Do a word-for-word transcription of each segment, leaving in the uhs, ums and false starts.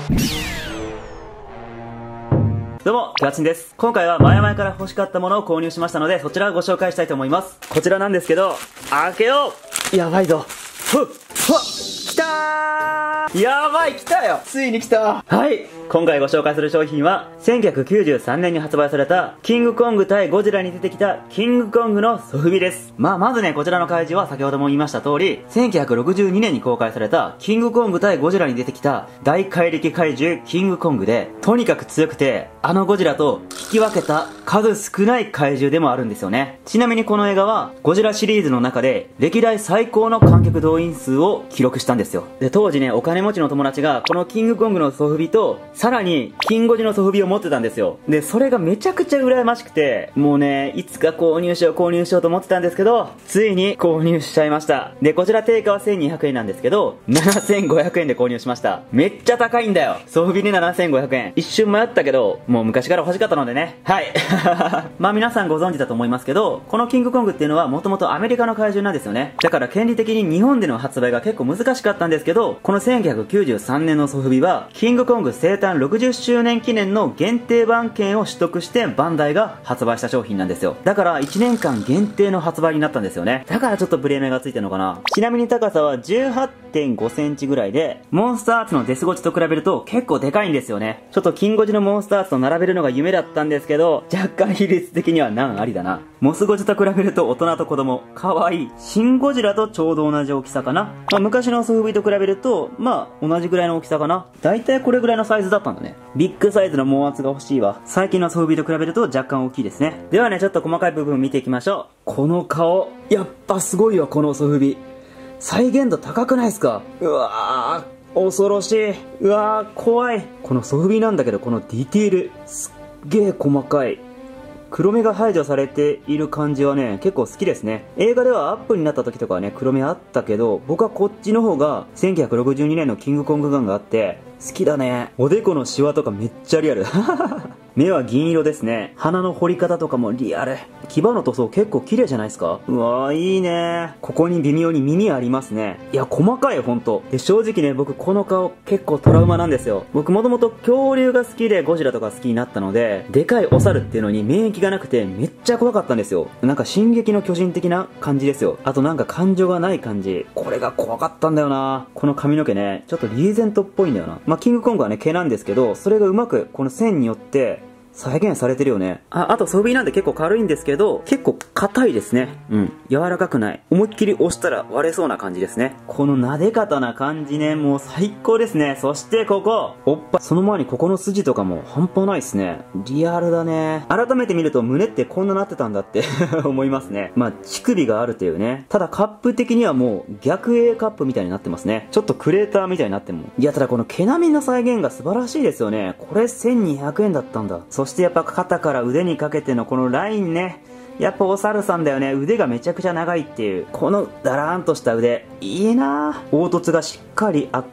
どうも、キャッチンです。今回は前々から欲しかったものを購入しましたので、そちらをご紹介したいと思います。こちらなんですけど、開けよう。やばいぞ。ふっ、ふっ、来たー。やばい、来たよ。ついに来た。はい。今回ご紹介する商品は、せんきゅうひゃくきゅうじゅうさんねんに発売された、キングコング対ゴジラに出てきた、キングコングのソフビです。まあ、まずね、こちらの怪獣は先ほども言いました通り、せんきゅうひゃくろくじゅうにねんに公開された、キングコング対ゴジラに出てきた、大怪力怪獣、キングコングで、とにかく強くて、あのゴジラと引き分けた数少ない怪獣でもあるんですよね。ちなみにこの映画は、ゴジラシリーズの中で、歴代最高の観客動員数を記録したんですよ。で、当時ね、お金持ちの友達が、このキングコングのソフビと、さらに、キンゴジのソフビを持ってたんですよ。で、それがめちゃくちゃ羨ましくて、もうね、いつか購入しよう購入しようと思ってたんですけど、ついに購入しちゃいました。で、こちら定価はせんにひゃくえんなんですけど、ななせんごひゃくえんで購入しました。めっちゃ高いんだよ。ソフビでななせんごひゃくえん。一瞬迷ったけど、もう昔から欲しかったのでね。はい。まあ皆さんご存知だと思いますけど、このキングコングっていうのはもともとアメリカの怪獣なんですよね。だから権利的に日本での発売が結構難しかったんですけど、このせんきゅうひゃくきゅうじゅうさんねんのソフビは、キングコング生誕ろくじゅっしゅうねん記念の限定版権を取得してバンダイが発売した商品なんですよ。だからいちねんかん限定の発売になったんですよね。だからちょっとブレーメがついてるのかな。ちなみに高さは じゅうはってんごセンチぐらいで、モンスターアーツのデスゴチと比べると結構でかいんですよね。ちょっとキンゴジのモンスターアーツと並べるのが夢だったんですけど、若干比率的には難ありだな。モスゴジと比べると大人と子供、かわいい。シンゴジラとちょうど同じ大きさかな。まあ、昔のソフビと比べると、まあ同じぐらいの大きさかな。だいたいこれぐらいのサイズだったんだね。ビッグサイズの毛圧が欲しいわ。最近のソフビと比べると若干大きいですね。ではね、ちょっと細かい部分見ていきましょう。この顔、やっぱすごいわ、このソフビ。再現度高くないですか？うわー、恐ろしい。うわー、怖い。このソフビなんだけど、このディティール、すっげー細かい。黒目が排除されている感じはね、結構好きですね。映画ではアップになった時とかはね、黒目あったけど、僕はこっちの方がせんきゅうひゃくろくじゅうにねんのキングコングガンがあって、好きだね。おでこのシワとかめっちゃリアル。目は銀色ですね。鼻の彫り方とかもリアル。牙の塗装結構綺麗じゃないですか？うわー、いいね。ここに微妙に耳ありますね。いや、細かい、ほんと。で、正直ね、僕この顔結構トラウマなんですよ。僕もともと恐竜が好きでゴジラとか好きになったので、でかいお猿っていうのに免疫がなくてめっちゃ怖かったんですよ。なんか進撃の巨人的な感じですよ。あとなんか感情がない感じ。これが怖かったんだよな。この髪の毛ね、ちょっとリーゼントっぽいんだよな。まあ、キングコングはね、毛なんですけど、それがうまくこの線によって再現されてるよね。あ、あとソフビなんで結構軽いんですけど、結構硬いですね。うん。柔らかくない。思いっきり押したら割れそうな感じですね。この撫で方な感じね、もう最高ですね。そしてここ、おっぱ、その前にここの筋とかも半端ないですね。リアルだね。改めて見ると胸ってこんななってたんだって思いますね。まあ、乳首があるというね。ただカップ的にはもう逆 A カップみたいになってますね。ちょっとクレーターみたいになっても。いや、ただこの毛並みの再現が素晴らしいですよね。これせんにひゃくえんだったんだ。そしてやっぱ肩から腕にかけてのこのラインね。やっぱお猿さんだよね。腕がめちゃくちゃ長いっていう。このダラーンとした腕。いいなぁ。凹凸がしっかりあって、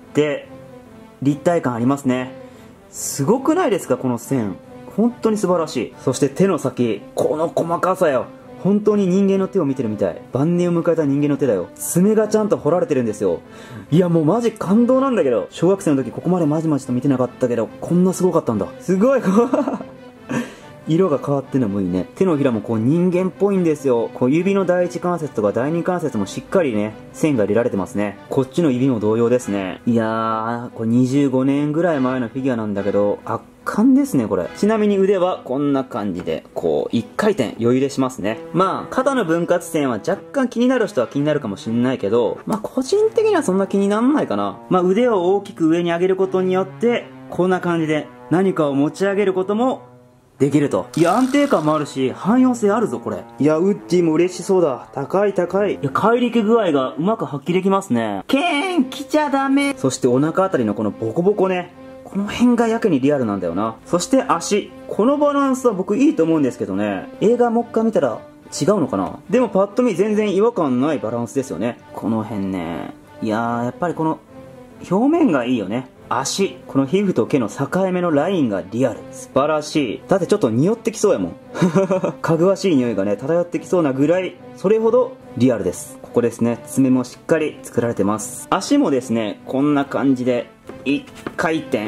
立体感ありますね。すごくないですか、この線。本当に素晴らしい。そして手の先。この細かさよ。本当に人間の手を見てるみたい。晩年を迎えた人間の手だよ。爪がちゃんと彫られてるんですよ。いや、もうマジ感動なんだけど。小学生の時ここまでまじまじと見てなかったけど、こんなすごかったんだ。すごい。色が変わってるのもいいね。手のひらもこう人間っぽいんですよ。こう指の第一関節とか第二関節もしっかりね、線が入れられてますね。こっちの指も同様ですね。いやー、これにじゅうごねんぐらい前のフィギュアなんだけど、圧巻ですね、これ。ちなみに腕はこんな感じで、こう、一回転余裕でしますね。まあ、肩の分割線は若干気になる人は気になるかもしんないけど、まあ、個人的にはそんな気にならないかな。まあ、腕を大きく上に上げることによって、こんな感じで何かを持ち上げることもできると。いや、安定感もあるし、汎用性あるぞ、これ。いや、ウッディも嬉しそうだ。高い高い。いや、怪力具合がうまく発揮できますね。ケーン来ちゃダメ。そしてお腹あたりのこのボコボコね。この辺がやけにリアルなんだよな。そして足。このバランスは僕いいと思うんですけどね。映画もっかい見たら違うのかな。でもパッと見全然違和感ないバランスですよね。この辺ね。いやー、やっぱりこの表面がいいよね。足。この皮膚と毛の境目のラインがリアル。素晴らしい。だってちょっと匂ってきそうやもん。かぐわしい匂いがね、漂ってきそうなぐらい、それほどリアルです。ここですね。爪もしっかり作られてます。足もですね、こんな感じで、一回転。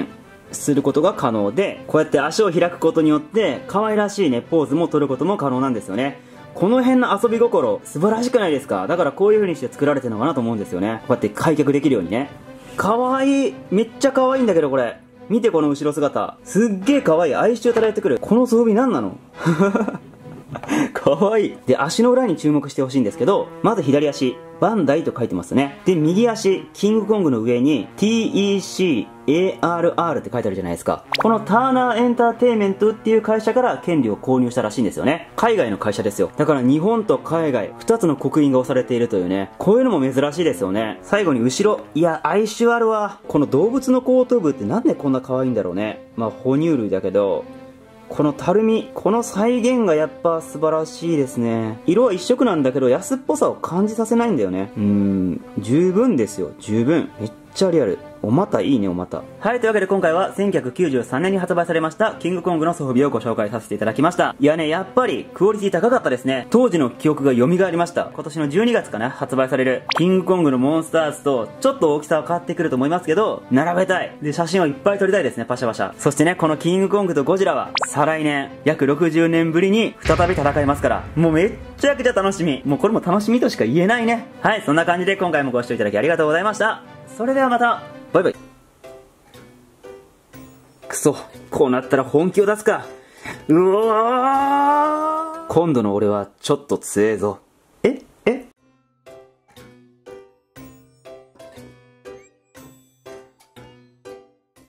することが可能で、こうやって足を開くことによって可愛らしいねポーズも取ることも可能なんですよね。この辺の遊び心素晴らしくないですか？だからこういう風にして作られてるのかなと思うんですよね。こうやって開脚できるようにね。かわいい。めっちゃかわいいんだけど、これ見て、この後ろ姿すっげえかわいい。哀愁漂ってくる。この装備何なの？かわいい。で、足の裏に注目してほしいんですけど、まず左足バンダイと書いてますね。で、右足キングコングの上に ティーイーシーエーアールアール って書いてあるじゃないですか。このターナーエンターテイメントっていう会社から権利を購入したらしいんですよね。海外の会社ですよ。だから日本と海外ふたつの刻印が押されているというね、こういうのも珍しいですよね。最後に後ろ、いや哀愁あるわ。この動物の後頭部ってなんでこんな可愛いんだろうね。まあ哺乳類だけど、このたるみ、この再現がやっぱ素晴らしいですね。色は一色なんだけど安っぽさを感じさせないんだよね。うーん、十分ですよ、十分。めっちゃリアル。お股いいね、お股。はい、というわけで今回はせんきゅうひゃくきゅうじゅうさんねんに発売されましたキングコングの装備をご紹介させていただきました。いやね、やっぱりクオリティ高かったですね。当時の記憶が蘇りました。今年のじゅうにがつかな、発売されるキングコングのモンスターズとちょっと大きさは変わってくると思いますけど、並べたい。で、写真をいっぱい撮りたいですね、パシャパシャ。そしてね、このキングコングとゴジラは再来年、約ろくじゅうねんぶりに再び戦いますから、もうめっちゃくちゃ楽しみ。もうこれも楽しみとしか言えないね。はい、そんな感じで今回もご視聴いただきありがとうございました。それではまた、バイバイ。くそ、こうなったら本気を出すか。うわー、今度の俺はちょっと強えぞ。